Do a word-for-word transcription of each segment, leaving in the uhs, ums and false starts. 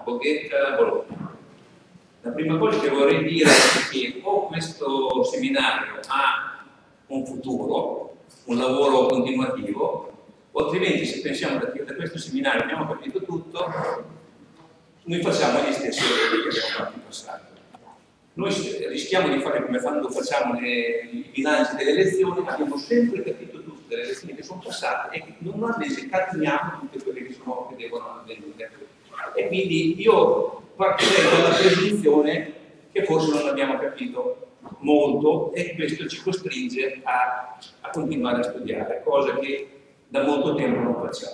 Voghetta, Bologna. La prima cosa che vorrei dire è che o questo seminario ha un futuro, un lavoro continuativo, o altrimenti se pensiamo che da questo seminario abbiamo capito tutto, noi facciamo gli stessi errori che abbiamo fatto in passato. Noi rischiamo di fare come quando facciamo le, i bilanci delle elezioni, abbiamo sempre capito tutte le elezioni che sono passate e non ne cateniamo tutte quelle che, sono, che devono avvenire. E quindi io partirei dalla presunzione che forse non abbiamo capito molto e questo ci costringe a, a continuare a studiare, cosa che da molto tempo non facciamo.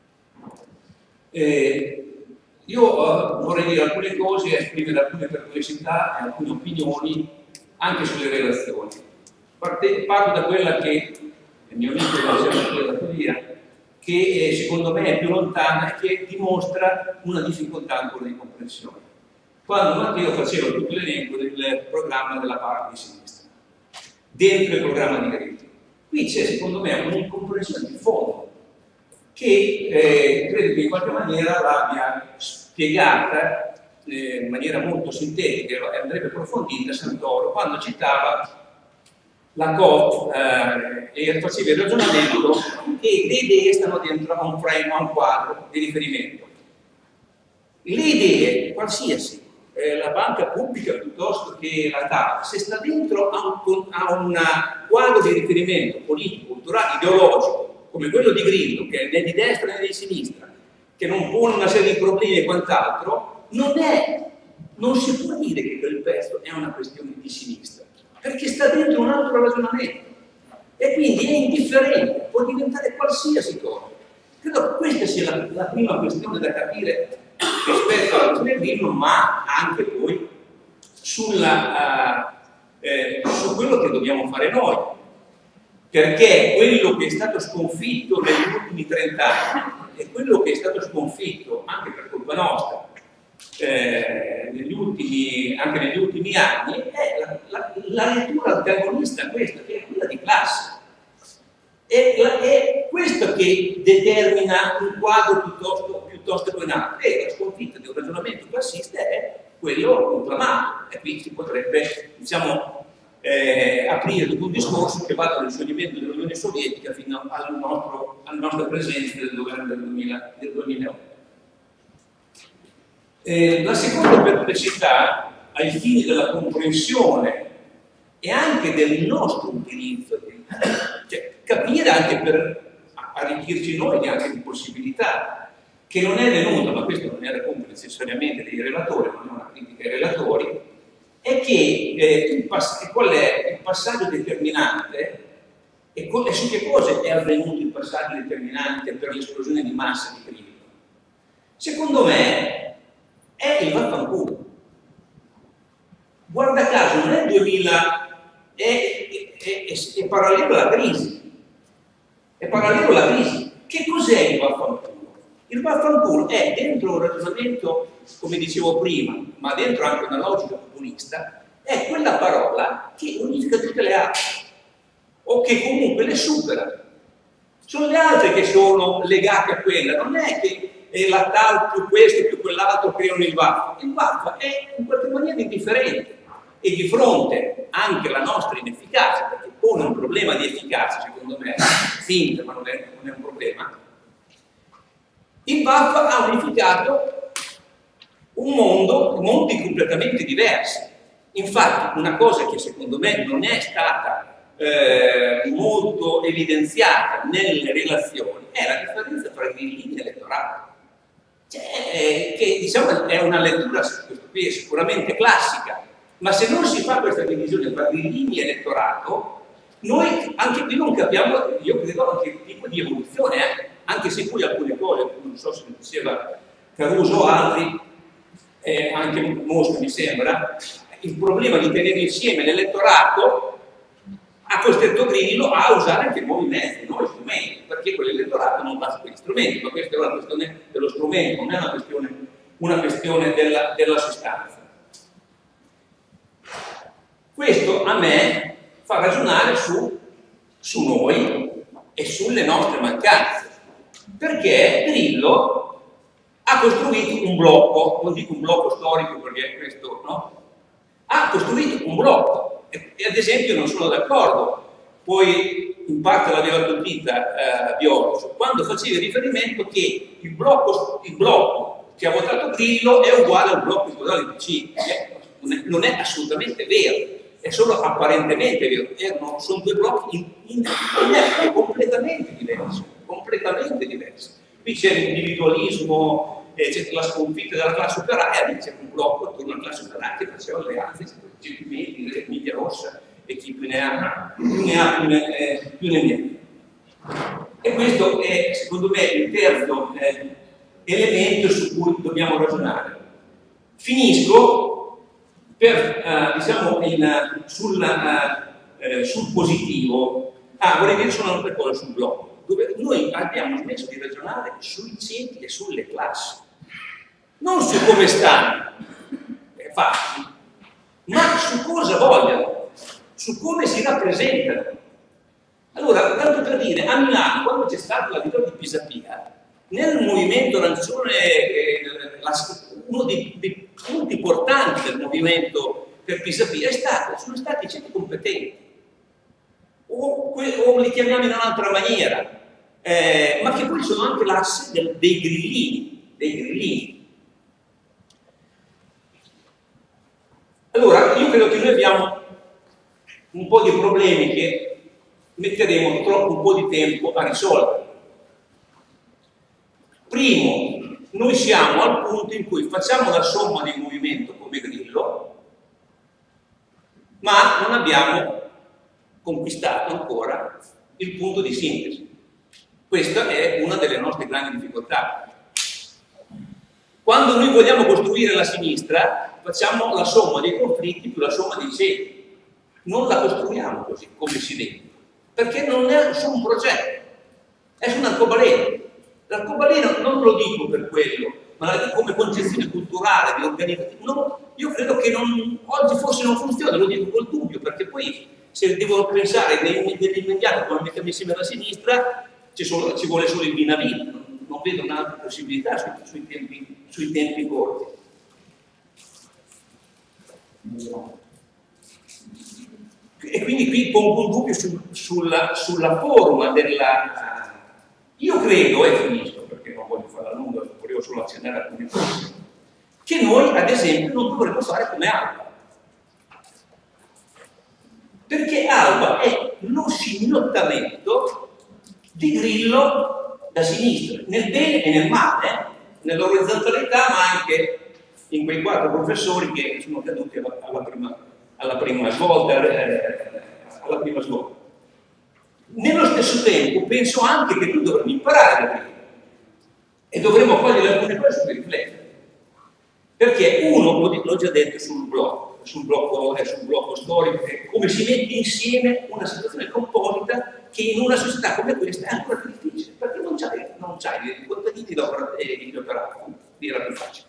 Eh, io uh, vorrei dire alcune cose, esprimere alcune perplessità e alcune opinioni anche sulle relazioni. Parte, parto da quella che il mio amico diceva via, che eh, secondo me è più lontana e che dimostra una difficoltà ancora di comprensione. Quando Matteo faceva tutto l'elenco del programma della parte di sinistra, dentro il programma di Grillo, qui c'è secondo me un'incomprensione di fondo che eh, credo che in qualche maniera l'abbia spiegata eh, in maniera molto sintetica e andrebbe approfondita Santoro quando citava la C O F eh, e faceva il ragionamento che le idee stanno dentro a un frame, a un quadro di riferimento. Le idee, qualsiasi, eh, la banca pubblica piuttosto che la T A F, se sta dentro a un, a un quadro di riferimento politico, culturale, ideologico, come quello di Grillo, che né di destra né di sinistra, che non pone una serie di problemi e quant'altro, non è, non si può dire che quel pezzo è una questione di sinistra, perché sta dentro un altro ragionamento e quindi è indifferente, può diventare qualsiasi cosa. Credo che questa sia la, la prima questione da capire rispetto alla questione Grillo, ma anche poi sulla, uh, eh, su quello che dobbiamo fare noi. Perché quello che è stato sconfitto negli ultimi trent'anni e quello che è stato sconfitto anche per colpa nostra eh, negli ultimi, anche negli ultimi anni è la, la, la lettura antagonista questa, che è quella di classe. È, la, è questo che determina un quadro piuttosto, piuttosto che un altro. E la sconfitta di un ragionamento classista è quello conclamato. E qui si potrebbe, diciamo, Eh, aprire tutto un discorso che va dal scioglimento dell'Unione Sovietica fino al nostro, alla nostra presenza del governo del, duemila, del duemilaotto. Eh, la seconda perplessità, ai fini della comprensione e anche del nostro utilizzo, cioè capire anche per arricchirci noi anche di possibilità, che non è venuta, ma questo non era compito necessariamente dei relatori, ma non una critica ai relatori, è che eh, il qual è il passaggio determinante e, e su che cosa è avvenuto il passaggio determinante per l'esplosione di massa di Grillo. Secondo me è il vaffanculo. Guarda caso, non è il duemila, è, è, è, è parallelo alla crisi. È parallelo alla crisi. Che cos'è il vaffanculo? Il vaffanculo è dentro un ragionamento, come dicevo prima, ma dentro anche una logica comunista, è quella parola che unifica tutte le altre, o che comunque le supera. Sono le altre che sono legate a quella, non è che è la tal più questo più quell'altro creano il vaffa. Il vaffa è in qualche maniera indifferente e di fronte anche alla nostra inefficacia, perché pone un problema di efficacia, secondo me, finta, ma non è, non è un problema. Il vaffa ha unificato un mondo, mondi completamente diversi. Infatti, una cosa che secondo me non è stata eh, molto evidenziata nelle relazioni è la differenza tra grillini e elettorato. Cioè, che diciamo è una lettura, questo qui è sicuramente classica, ma se non si fa questa divisione tra grillini e elettorato, noi anche qui non capiamo, io credo, anche il tipo di evoluzione, eh? Anche se poi alcune cose, non so se diceva Caruso o altri, eh, anche Mosca mi sembra, il problema di tenere insieme l'elettorato ha costretto Grillo a usare anche nuovi mezzi, nuovi strumenti, perché quell'elettorato non basta quegli strumenti, ma questa è una questione dello strumento, non è una questione, una questione della, della sostanza. Questo a me fa ragionare su, su noi e sulle nostre mancanze. Perché Grillo ha costruito un blocco, non dico un blocco storico perché questo, no? Ha costruito un blocco e, e ad esempio non sono d'accordo, poi in parte l'aveva colpita eh, Biorcio, quando faceva riferimento che il blocco, il blocco che ha votato Grillo è uguale al blocco elettorale del P C. Non è, non è assolutamente vero, è solo apparentemente vero. Erano, sono due blocchi in, in, in, completamente diversi, completamente diversi. Qui c'è l'individualismo, eh, c'è la sconfitta della classe operaia, lì c'è un blocco attorno alla classe operaia che faceva alleanze, Gentili, Emilia Rossa e chi più ne ha, più ne ha, più ne, eh, più ne mette. E questo è, secondo me, il terzo eh, elemento su cui dobbiamo ragionare. Finisco per, eh, diciamo, in, sul, eh, sul positivo. Ah, vorrei dire solo un'altra cosa sul blocco, dove noi abbiamo smesso di ragionare sui ceti e sulle classi, non su come stanno, è facile, ma su cosa vogliono, su come si rappresentano. Allora, tanto per dire, a Milano, quando c'è stata la vittoria di Pisapia, nel movimento arancione, eh, la, uno dei, dei punti portanti del movimento per Pisapia è stato, sono stati i ceti competenti, o, o li chiamiamo in un'altra maniera, eh, ma che poi sono anche l'asse del, dei grillini, dei grillini. Allora, io credo che noi abbiamo un po' di problemi che metteremo troppo un po' di tempo a risolvere. Primo, noi siamo al punto in cui facciamo la somma di un movimento come Grillo, ma non abbiamo conquistato ancora il punto di sintesi. Questa è una delle nostre grandi difficoltà. Quando noi vogliamo costruire la sinistra, facciamo la somma dei conflitti più la somma dei ceti. Non la costruiamo così, come si deve, perché non è su un progetto, è su un arcobaleno. L'arcobaleno non lo dico per quello, ma come concezione culturale, di organizzazione. No, io credo che non, oggi forse non funziona, lo dico col dubbio, perché poi se devo pensare nell'immediato come mettermi insieme alla sinistra, ci, sono, ci vuole solo il binavino, non, non vedo un'altra possibilità sui, sui, tempi, sui tempi corti. E quindi qui pongo un dubbio su, sulla, sulla forma della... Io credo, e finisco perché non voglio farla lunga, volevo solo accennare alcune cose, che noi ad esempio non dovremmo fare come Alba. Perché Alba è lo scimmiottamento di Grillo da sinistra, nel bene e nel male, nell'orizzontalità, ma anche in quei quattro professori che sono caduti alla, alla, prima, alla prima svolta. Eh, alla prima svolta. Nello stesso tempo penso anche che noi dovremmo imparare da Grillo e dovremmo cogliere alcune cose per riflettere. Perché uno, l'ho già detto sul blocco, sul blocco, eh, sul blocco storico, è come si mette insieme una situazione composita che in una società come questa è ancora più difficile, perché non c'hai non i contadini di operare, era più facile.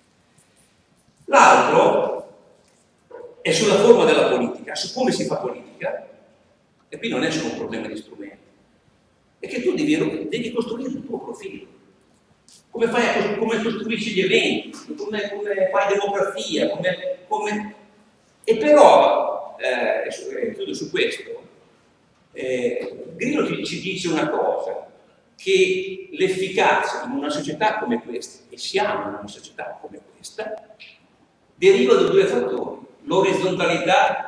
L'altro è sulla forma della politica, su come si fa politica, e qui non è solo un problema di strumenti, è che tu devi, devi costruire il tuo profilo. Come, fai, come costruisci gli eventi, come, come fai demografia, come, come... e però, eh, chiudo su questo, eh, Grillo ci, ci dice una cosa, che l'efficacia in una società come questa, e siamo in una società come questa, deriva da due fattori, l'orizzontalità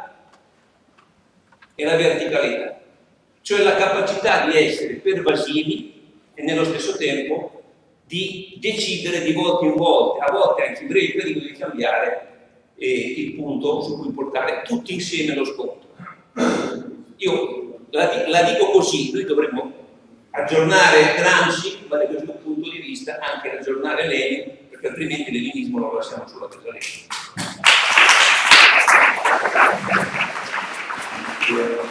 e la verticalità, cioè la capacità di essere pervasivi e nello stesso tempo di decidere di volta in volta, a volte anche in breve periodo, di cambiare eh, il punto su cui portare tutti insieme lo scontro. Io la, la dico così, noi dovremmo aggiornare Gramsci, ma da questo punto di vista anche aggiornare Lenin, perché altrimenti il leninismo lo lasciamo sulla terra.